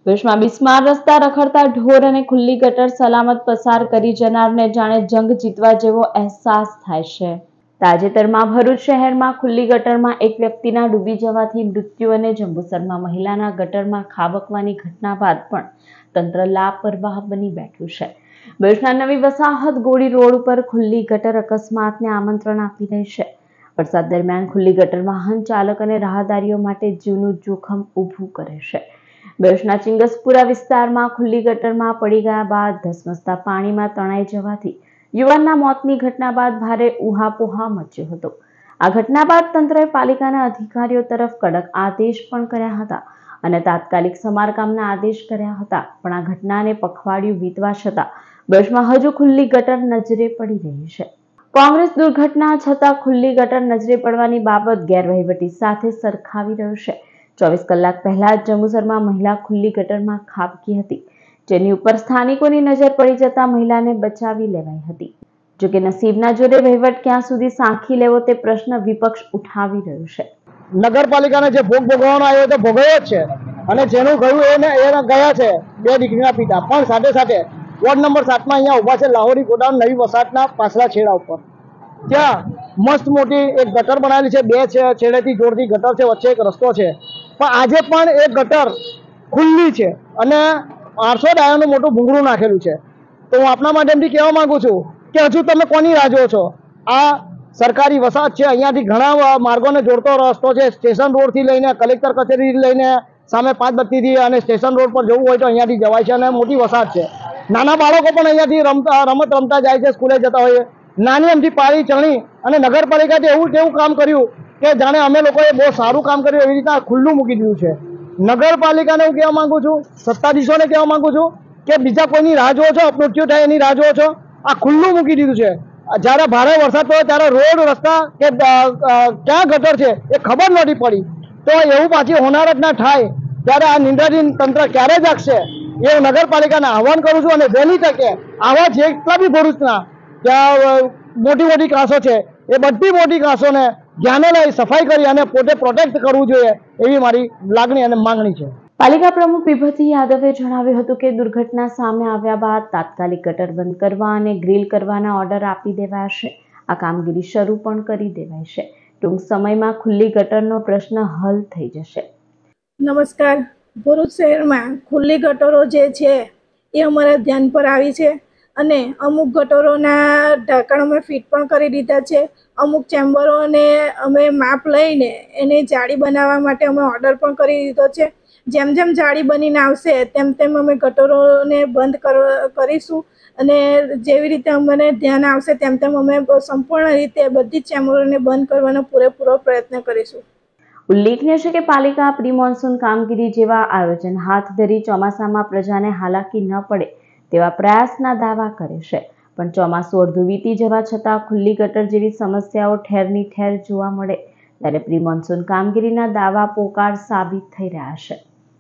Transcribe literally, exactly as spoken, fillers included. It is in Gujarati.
ભુજમાં બિસ્માર રસ્તા રખડતા ઢોર અને ખુલ્લી ગટર સલામત પસાર કરી જનારને જાણે જંગ જીતવા જેવો અહેસાસ થાય છે। તાજેતરમાં ભરૂચ શહેરમાં ખુલ્લી ગટરમાં એક વ્યક્તિના ડૂબી જવાથી મૃત્યુ અને જંબુસરમાં મહિલાના ગટરમાં ખાબકવાની ઘટના બાદ પણ તંત્ર લાપરવાહ બની બેઠું છે। ભુજના નવી વસાહત ગોળી રોડ ઉપર ખુલ્લી ગટર અકસ્માતને આમંત્રણ આપી રહી છે। વરસાદ દરમિયાન ખુલ્લી ગટર વાહન ચાલક અને રાહદારીઓ માટે જીવનું જોખમ ઊભું કરે છે। ભુજના ચિંગસપુરા વિસ્તારમાં ખુલ્લી ગટરમાં પડી ગયા બાદ ધસમસતા પાણીમાં તણાઈ જવાથી યુવાનના મોતની ઘટના બાદ ભારે ઉહાપોહા મચ્યો હતો। આ ઘટના બાદ તંત્રએ પાલિકાના અધિકારીઓ તરફ કડક આદેશ પણ કર્યા હતા અને તાત્કાલિક સમારકામના આદેશ કર્યા હતા, પણ આ ઘટનાને પખવાડિયું વીતવા છતાં ભુજમાં હજુ ખુલ્લી ગટર નજરે પડી રહી છે। કોંગ્રેસ દુર્ઘટના છતાં ખુલ્લી ગટર નજરે પડવાની બાબત ગેરવહીવટી સાથે સરખાવી રહ્યું છે। ચોવીસ કલાક પહેલા જ જંબુસરમાં મહિલા ખુલ્લી ગટરમાં ખાબકી હતી, જેની ઉપર સ્થાનિકોની નજર પડી જતા મહિલાને બચાવી લેવાઈ હતી। જોકે નસીબના જોરે વહીવટ ક્યાં સુધી સાંખી લેવો તે પ્રશ્ન વિપક્ષ ઉઠાવી રહ્યું છે। નગરપાલિકાને જે ભોગ ભોગવવાનો આવ્યો તો ભોગવ્યો જ છે અને જેનું ગયું એને એને ગયા છે બે દીકરીના પિતા, પણ સાથે સાથે વોર્ડ નંબર સાતમાં અહીંયા ઊભા છે લાહોરી ગોડાઉન નવી વસાહતના પાછલા છેડા ઉપર, ત્યાં મસ્ત મોટી એક ગટર બનાવેલી છે, બે છે છેડેથી જોડતી ગટર છે, વચ્ચે એક રસ્તો છે, પણ આજે પણ એ ગટર ખુલ્લી છે અને આઠસો ડાયોનું મોટું ભૂંગળું નાખેલું છે। તો હું આપના માધ્યમથી કહેવા માંગુ છું કે હજુ તમે કોની રાહ જુઓ છો? આ સરકારી વસાહત છે, અહીંયાથી ઘણા માર્ગોને જોડતો રસ્તો છે, સ્ટેશન રોડથી લઈને કલેક્ટર કચેરીથી લઈને સામે પાંચ બત્તીથી અને સ્ટેશન રોડ પર જવું હોય તો અહીંયાથી જવાય છે અને મોટી વસાહત છે। નાના બાળકો પણ અહીંયાથી રમતા રમત રમતા જાય છે, સ્કૂલે જતા હોઈએ। નાની અમથી પાળી ચણી અને નગરપાલિકાએ એવું કેવું કામ કર્યું કે જાણે અમે લોકોએ બહુ સારું કામ કર્યું એવી રીતના ખુલ્લું મૂકી દીધું છે। નગરપાલિકાને હું કહેવા માંગુ છું, સત્તાધીશોને કહેવા માંગુ છું કે બીજા કોઈની રાહ જુઓ છો? મૃત્યુ થાય એની રાહ જુઓ છો? આ ખુલ્લું મૂકી દીધું છે। જ્યારે ભારે વરસાદ પડ્યો ત્યારે રોડ રસ્તા કે ક્યાં ગટર છે એ ખબર નથી પડી, તો એવું પાછી હોનાર જ ના થાય ત્યારે આ નિંદ્રાધીન તંત્ર ક્યારે જાગશે એ નગરપાલિકાને આહવાન કરું છું અને વહેલી તકે આવા જેટલા બી ભરૂચના ત્યાં મોટી મોટી કાંસો છે એ બધી મોટી કાંસોને ધ્યાને લઈ સફાઈ કરી અને પોતે પ્રોટેક્ટ કરવું જોઈએ એવી મારી લાગણી અને માંગણી છે। પાલિકા પ્રમુખ વિભૂતિ યાદવે જણાવ્યું હતું કે દુર્ઘટના સામે આવ્યા બાદ તાત્કાલિક ગટર બંધ કરવા અને ગ્રીલ કરવાના ઓર્ડર આપી દેવાયા છે। આ કામગીરી શરૂ પણ કરી દેવાઈ છે। ટૂંક સમયમાં ખુલ્લી ગટરનો પ્રશ્ન હલ થઈ જશે। નમસ્કાર। ભરૂચ શહેરમાં ખુલ્લી ગટરો જે છે એ અમારા ધ્યાન પર આવી છે અને અમુક ગટરોના ઢાંકણ અમે ફિટ પણ કરી દીધા છે। અમુક ચેમ્બરોને અમે માપ લઈને એને જાળી બનાવવા માટે અમે ઓર્ડર પણ કરી દીધો છે। જેમ જેમ જાળી બનીને આવશે તેમ તેમ અમે ગટરોને બંધ કરીશું અને જેવી રીતે અમને ધ્યાન આવશે તેમ તેમ અમે સંપૂર્ણ રીતે બધી જ ચેમ્બરોને બંધ કરવાનો પૂરેપૂરો પ્રયત્ન કરીશું। ઉલ્લેખનીય છે કે પાલિકા પ્રી મોન્સૂન કામગીરી જેવા આયોજન હાથ ધરી ચોમાસામાં પ્રજાને હાલાકી ન પડે તેવા પ્રયાસના દાવા કરે છે, પણ ચોમાસું અડધું વીતી જવા છતાં ખુલ્લી ગટર જેવી સમસ્યાઓ ઠેરની ઠેર જોવા મળે ત્યારે પ્રી મોન્સૂન કામગીરીના દાવા પોકાર સાબિત થઈ રહ્યા છે।